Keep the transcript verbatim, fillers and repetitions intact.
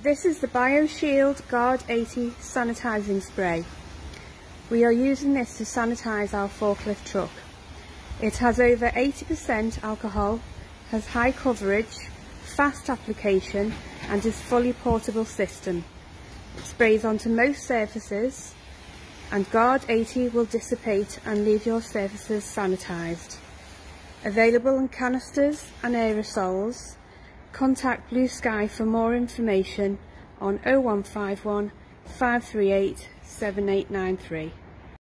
This is the BioShield Guard eighty Sanitising Spray. We are using this to sanitise our forklift truck. It has over eighty percent alcohol, has high coverage, fast application and is fully portable system. It sprays onto most surfaces and Guard eighty will dissipate and leave your surfaces sanitised. Available in canisters and aerosols. Contact Blue Sky for more information on oh one five one, five three eight, seven eight nine three.